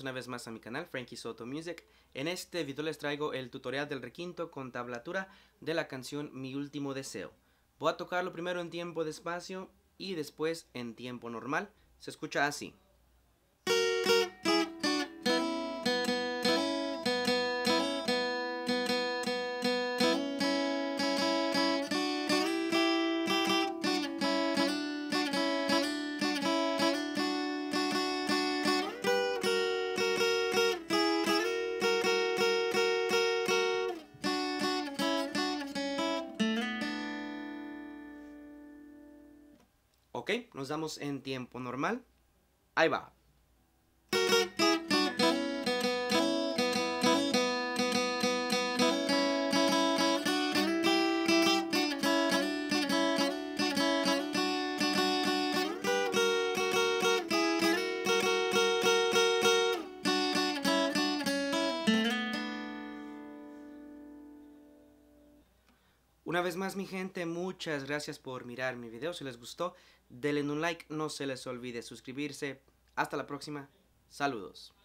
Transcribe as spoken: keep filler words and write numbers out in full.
una vez más a mi canal Frankie Soto Music. En este video les traigo el tutorial del requinto con tablatura de la canción Mi Último Deseo. Voy a tocarlo primero en tiempo despacio y después en tiempo normal. Se escucha así. Ok, nos damos en tiempo normal. Ahí va. Una vez más, mi gente, muchas gracias por mirar mi video. Si les gustó, denle un like, no se les olvide suscribirse. Hasta la próxima. Saludos.